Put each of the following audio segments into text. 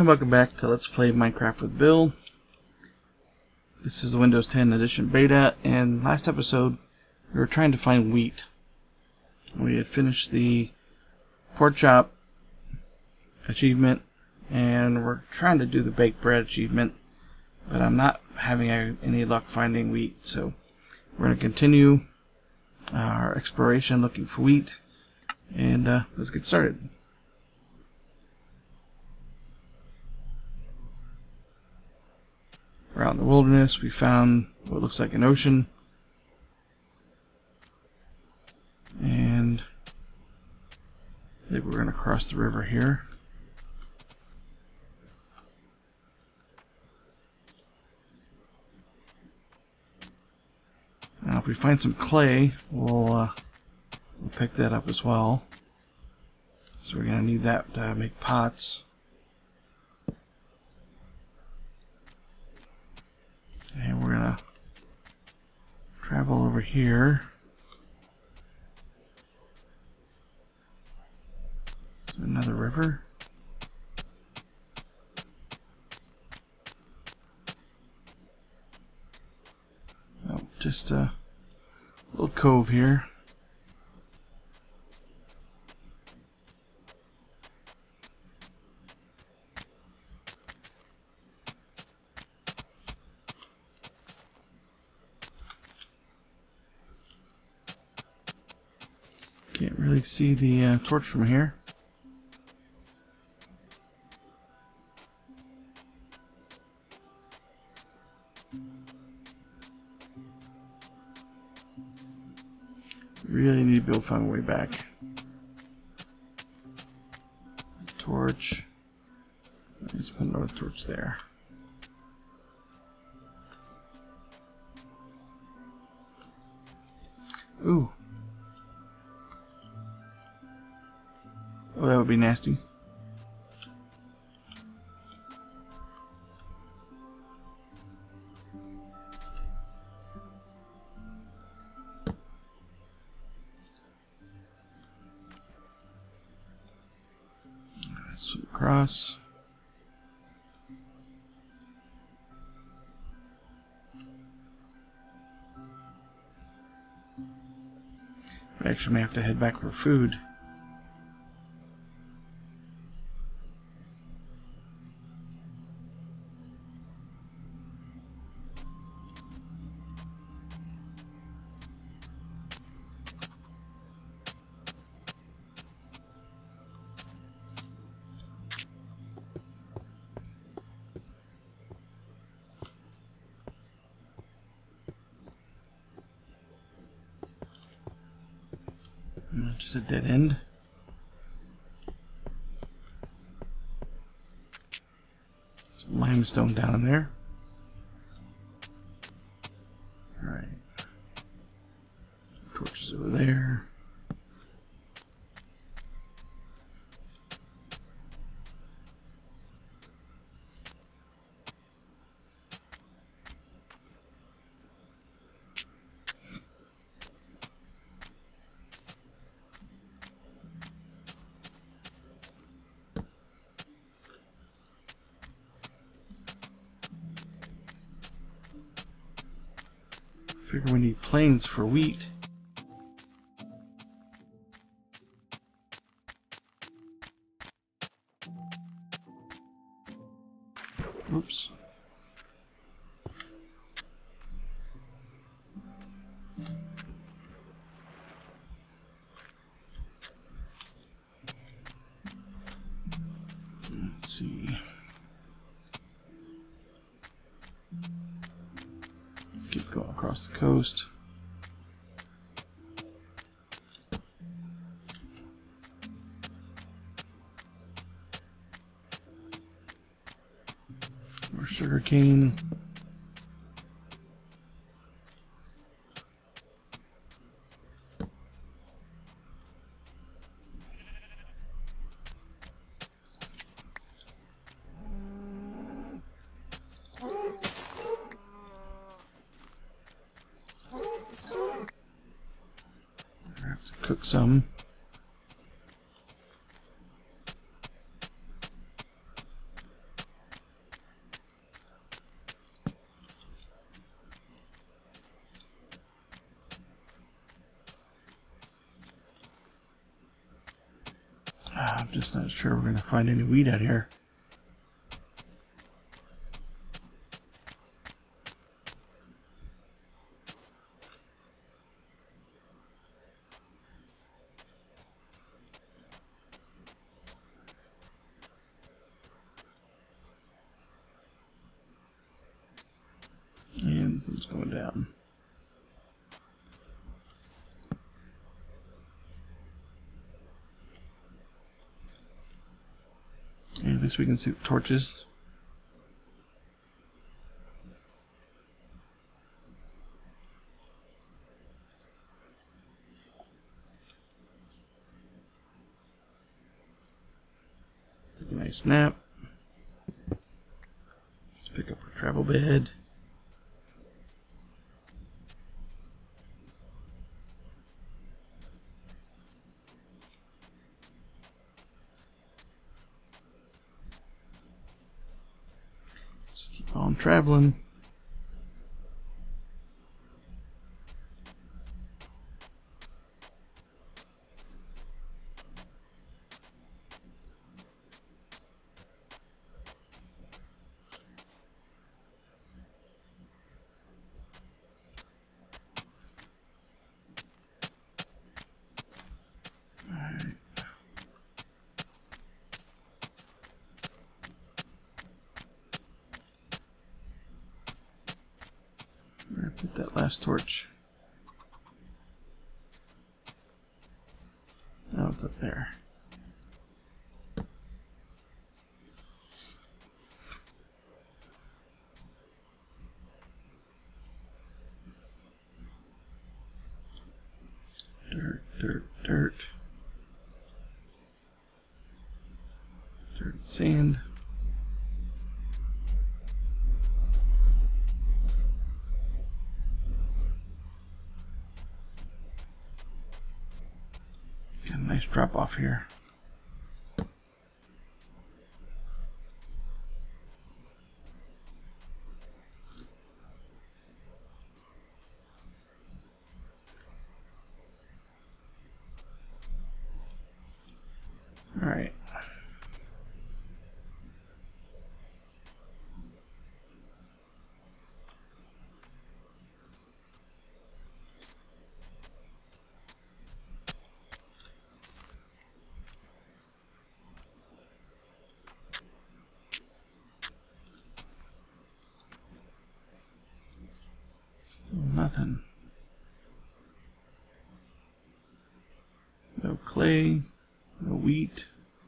And welcome back to Let's Play Minecraft with Bill. This is the Windows 10 Edition Beta, and last episode we were trying to find wheat. We had finished the pork chop achievement, and we're trying to do the baked bread achievement, but I'm not having any luck finding wheat, so we're going to continue our exploration looking for wheat, and let's get started. We're out in the wilderness. We found what looks like an ocean, and I think we're going to cross the river here. Now if we find some clay, we'll pick that up as well. So we're going to need that to make pots. And we're going to travel over here. Is there another river? Oh, just a little cove here. Can't really see the torch from here. Really need to be able to find a way back. Torch. Let's put another torch there. Ooh. Oh, that would be nasty. Let's swim across. We actually may have to head back for food. Just a dead end. Some limestone down in there. Alright. Torches over there. Figure we need planes for wheat. Oops. Let's see. Keep going across the coast. More sugar cane. Cook some. just not sure we're going to find any wheat out here. And sun's going down. And at least we can see the torches. Take a nice nap. Let's pick up our travel bed. Just keep on traveling. Put that last torch. Oh, it's up there. Dirt, dirt, dirt. Dirt, sand. Got a nice drop off here. All right. Still nothing. No clay, no wheat.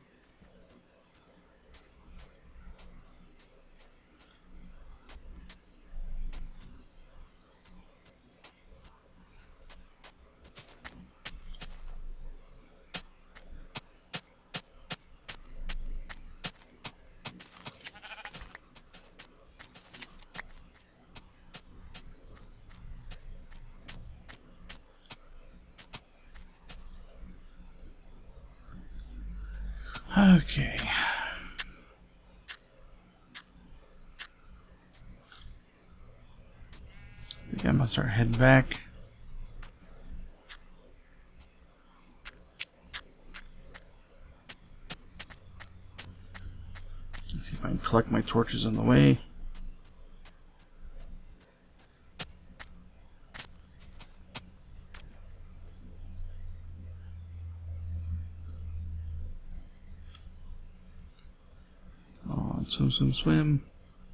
Okay. I think I must start heading back. Let's see if I can collect my torches on the way. Oh, swim, swim, swim.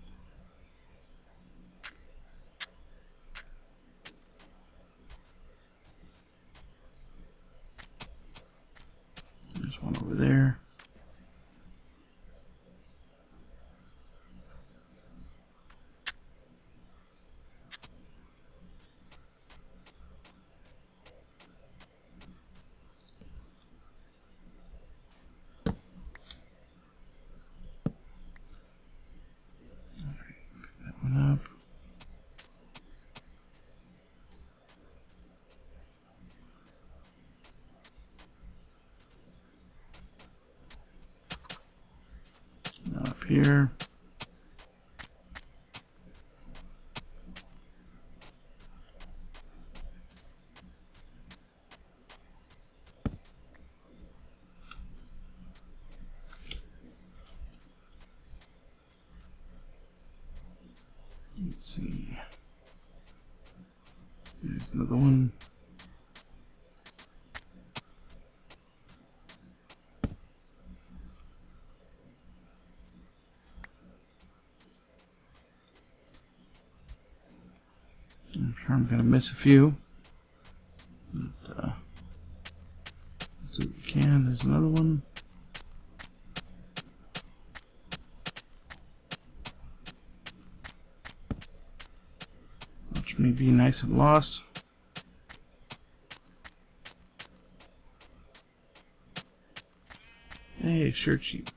There's one over there. Up. Now up here. Let's see. There's another one. I'm sure I'm going to miss a few. But, let's do what we can. There's another one. Watch me be nice and lost. Hey, shirt sheep.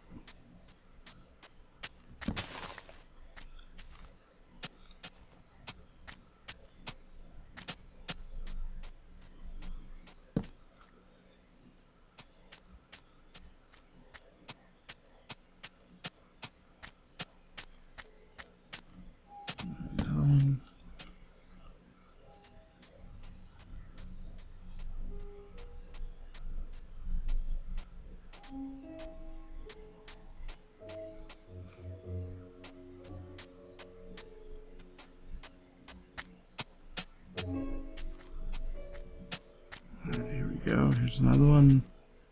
Alright, here we go. Here's another one.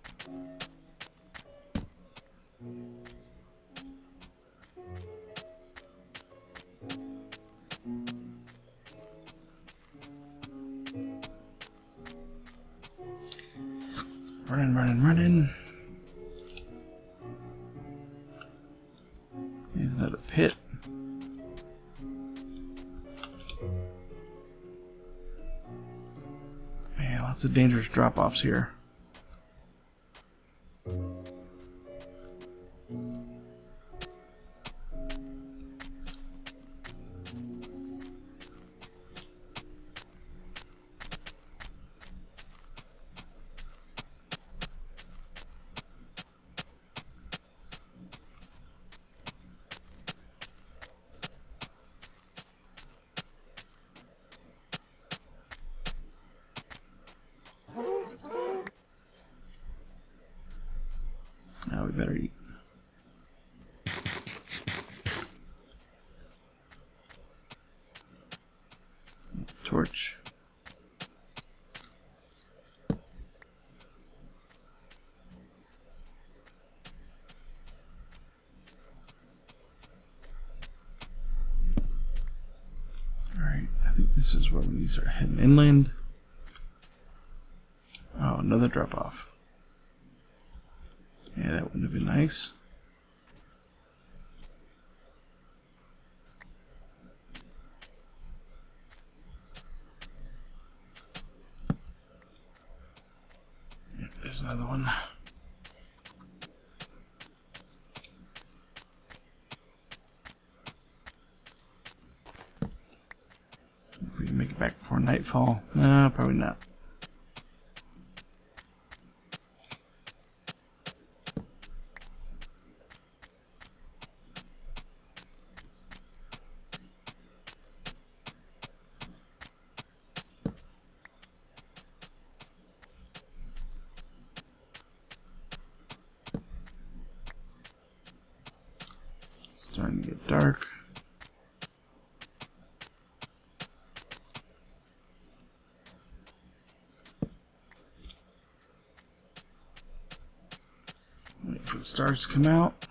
Running, running, running. Here's another pit. Man, lots of dangerous drop-offs here. Now we better eat. Torch. Alright, I think this is where we need to start heading inland. Oh, another drop off. Yeah, that wouldn't have been nice. Yeah, there's another one. If we can make it back before nightfall. No, probably not. Starting to get dark. Wait for the stars to come out.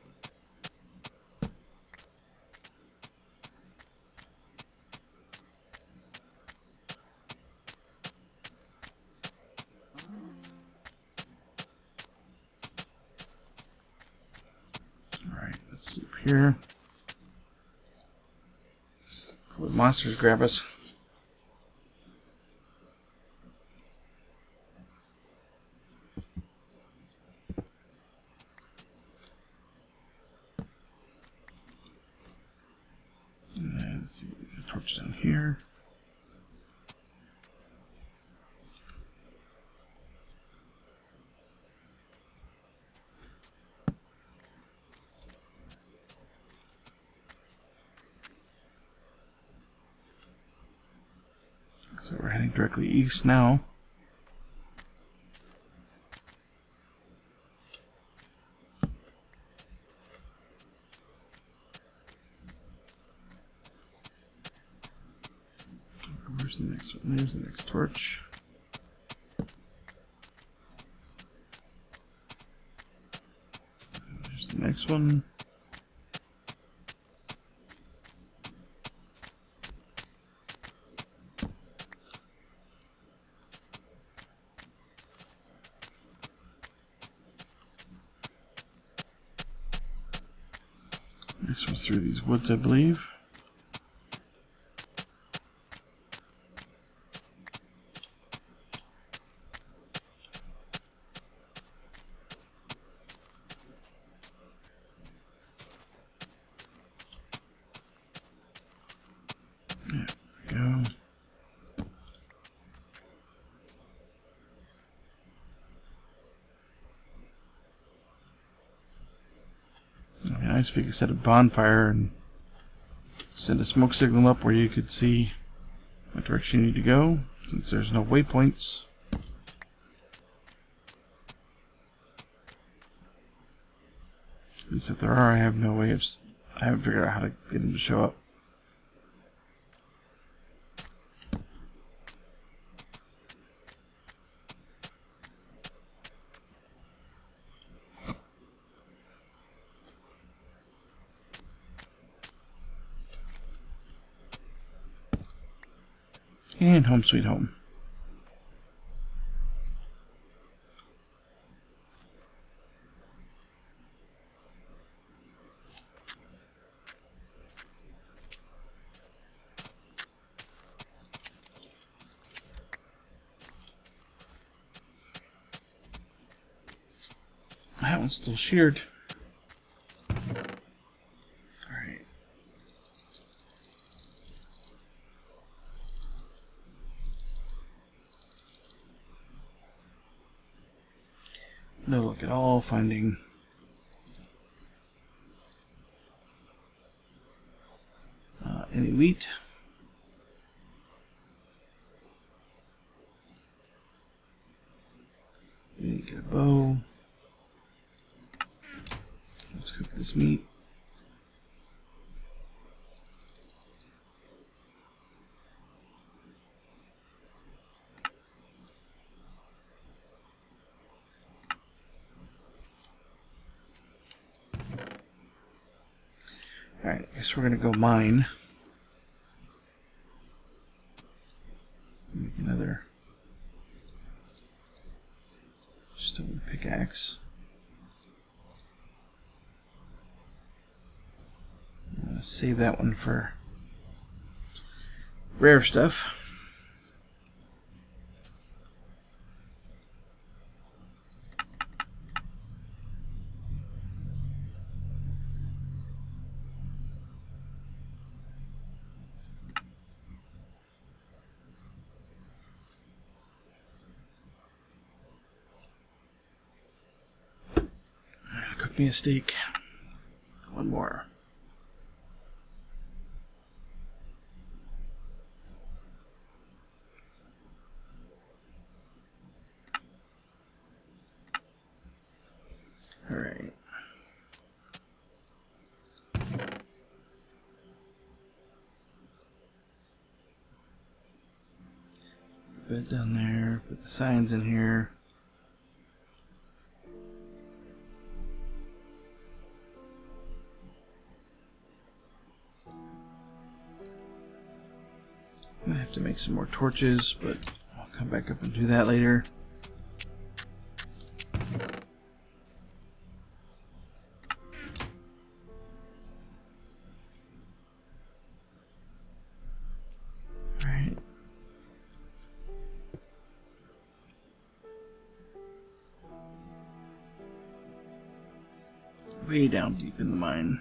Alright, let's sleep here. Before the monsters grab us. And let's see, a torch down here. So we're heading directly east now. There's the next one. There's the next torch. There's the next one. Next one's through these woods, I believe. There we go. It'd be nice if you could set a bonfire and send a smoke signal up where you could see what direction you need to go, since there's no waypoints. At least if there are, I have no way of... I haven't figured out how to get them to show up. And home sweet home. That one's still sheared. Alright. No luck at all finding any wheat. We need to get a bow. Let's cook this meat. Alright, I guess we're gonna go mine. Make another stone pickaxe. Save that one for rare stuff. Cook me a steak. One more. Alright. Bed down there, put the signs in here. I have to make some more torches, but I'll come back up and do that later. Alright. Way down deep in the mine.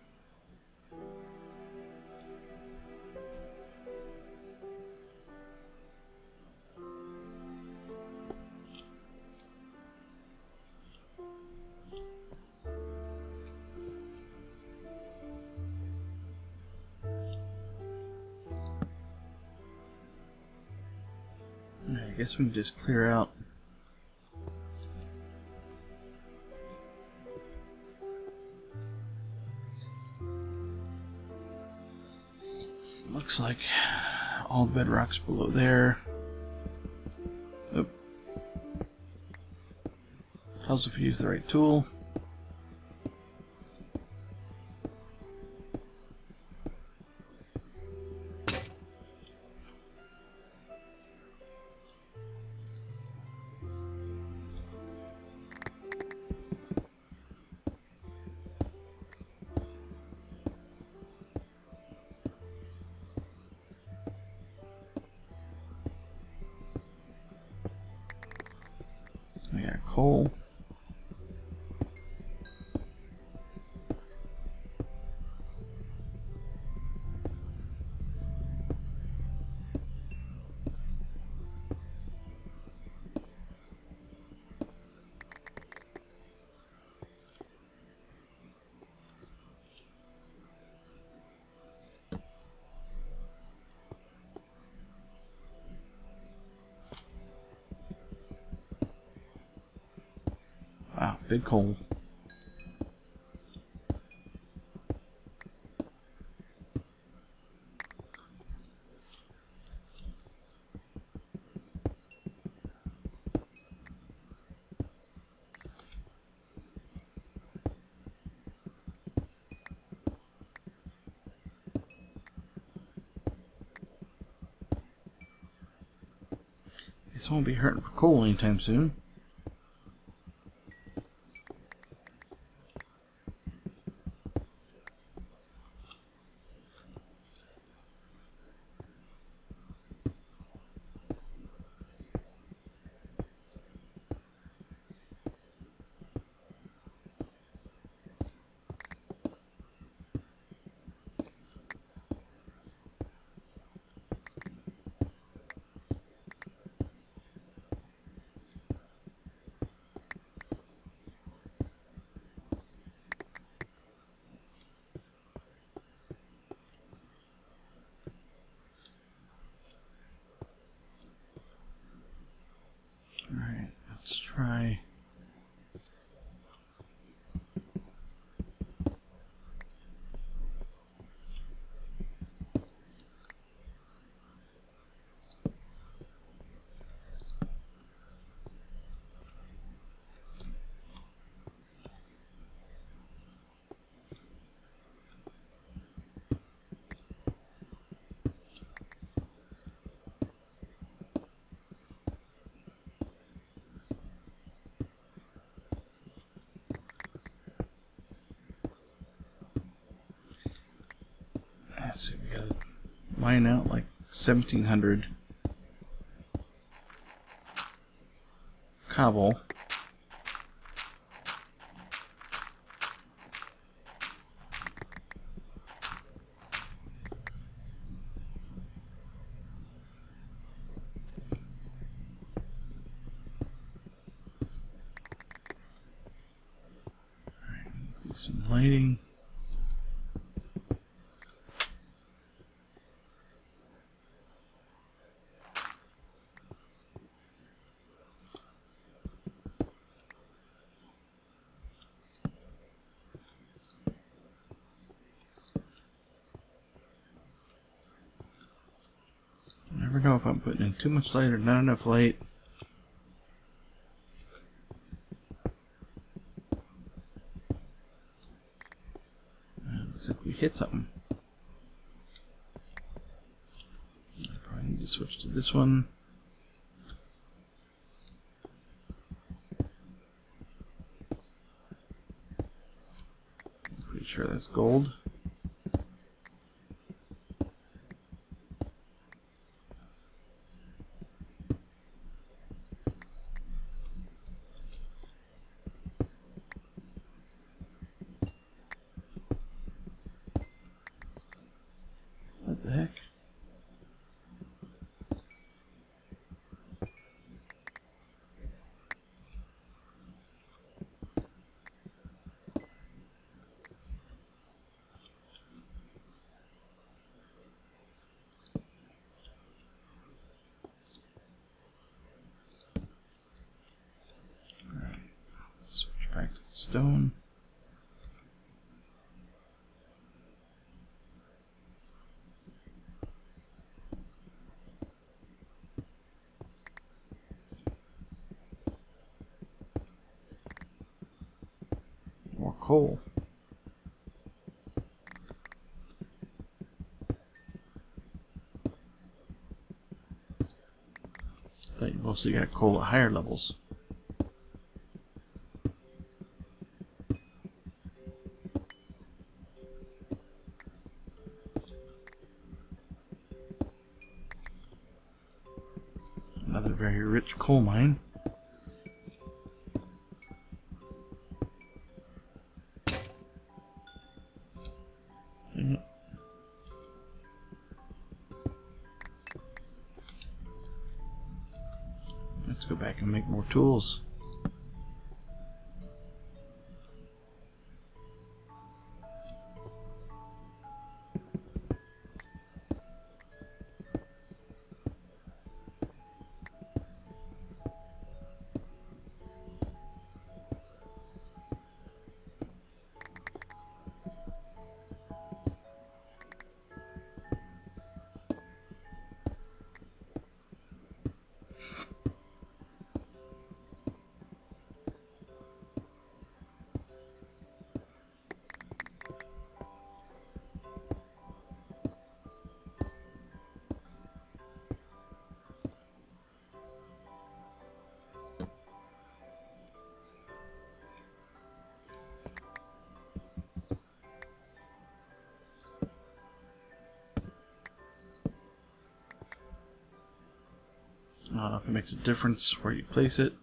I guess we can just clear out looks like all the bedrocks below there. Oop. Helps if you use the right tool. I got coal. Wow, big coal. This won't be hurting for coal anytime soon. Alright, let's try. Let's see, we gotta mine out like 1,700 cobble. Alright, do some lighting. I never know if I'm putting in too much light or not enough light. Looks like we hit something. I probably need to switch to this one. I'm pretty sure that's gold. What the heck? Alright, switch back to the stone. coal. I thought you mostly got coal at higher levels. Another very rich coal mine. Yep. Let's go back and make more tools. I don't know if it makes a difference where you place it.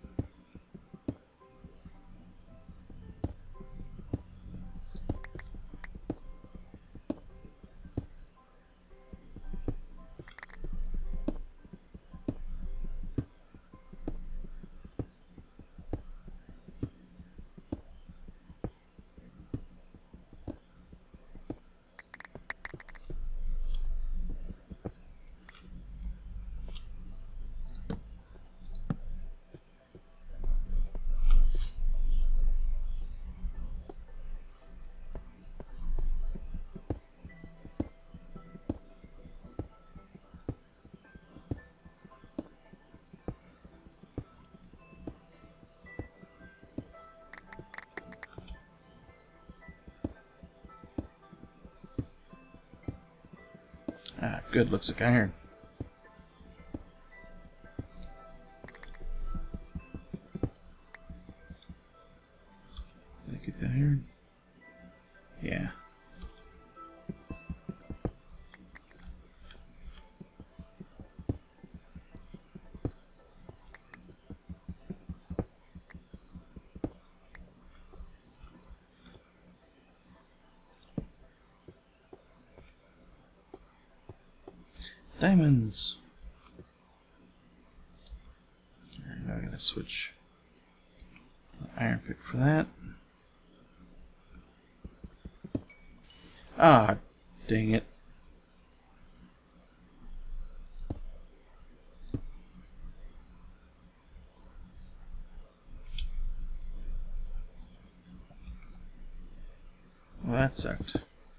Ah, good, looks like iron. Did I get the iron? Yeah. Diamonds. Alright, now I gotta switch the iron pick for that. Ah, dang it. Well, that sucked.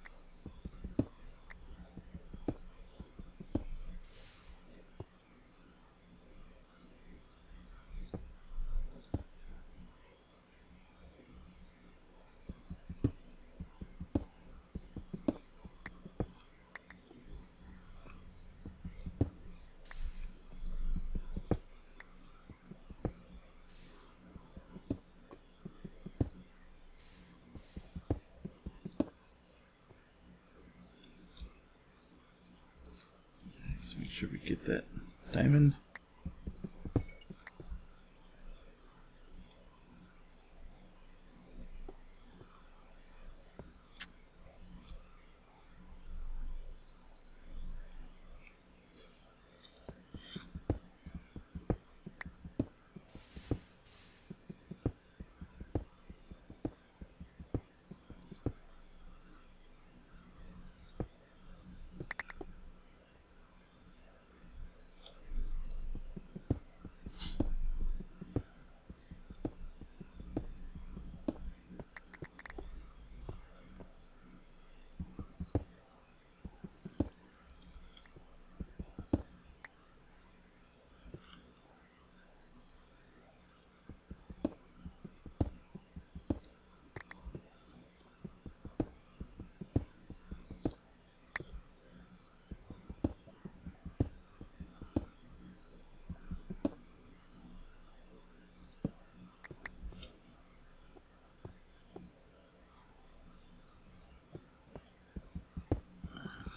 Let's make sure we get that diamond.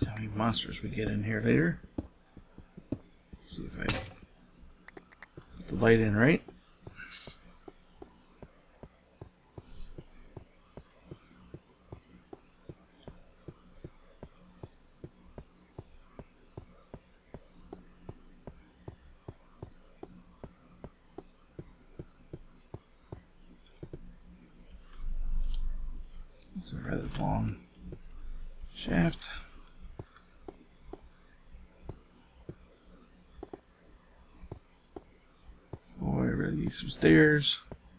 See how many monsters we get in here later. Let's see if I put the light in right. It's a rather long shaft. Boy, I really need some stairs.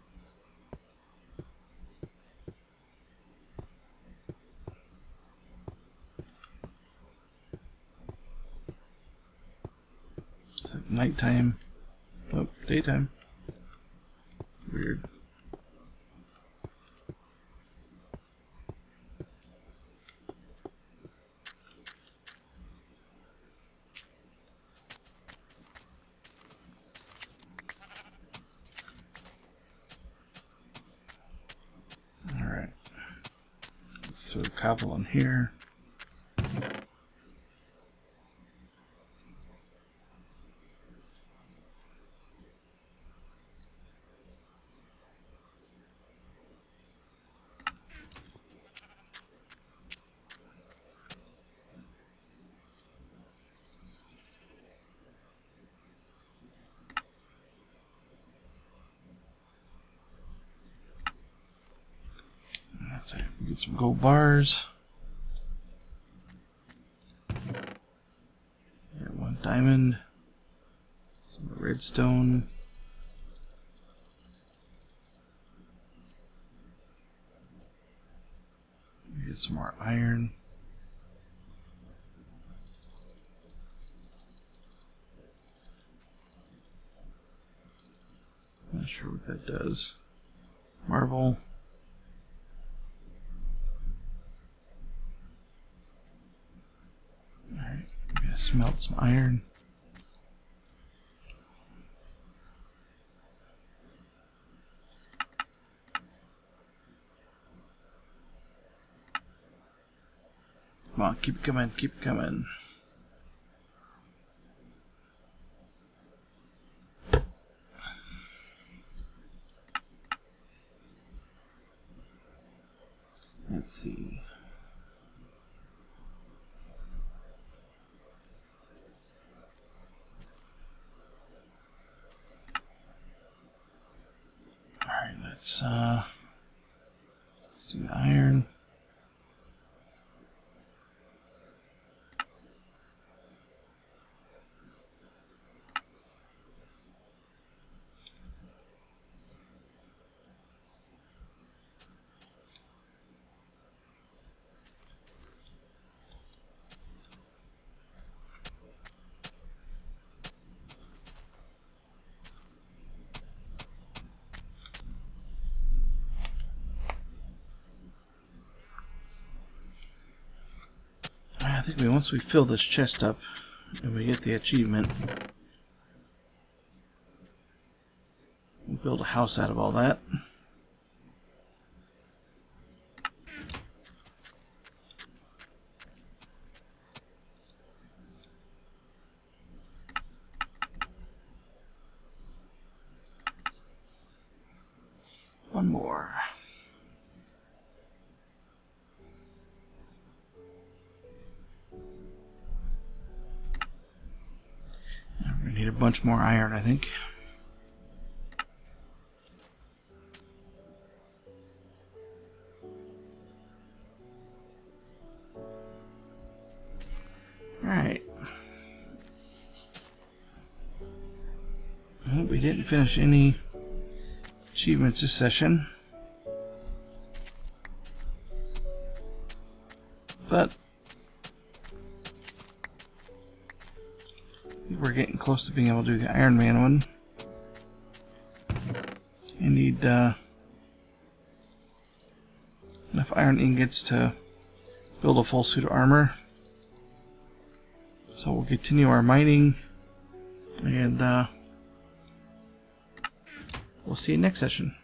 It's like nighttime. Oh, daytime. Weird. Alright. Let's throw the cobble in here. That's it. Get some gold bars. Got one diamond. Some redstone. Get some more iron. Not sure what that does. Marble. Alright, I'm gonna smelt some iron. Come on, keep coming, keep coming. Let's see. Alright, let's do the iron. I think once we fill this chest up and we get the achievement, we'll build a house out of all that. One more. We need a bunch more iron, I think. Alright. Well, we didn't finish any achievements this session. But I think we're getting close to being able to do the Iron Man one. You need enough iron ingots to build a full suit of armor. So we'll continue our mining, and we'll see you next session.